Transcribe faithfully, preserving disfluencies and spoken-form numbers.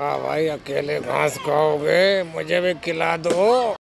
वाह भाई, अकेले घास खाओगे, मुझे भी खिला दो।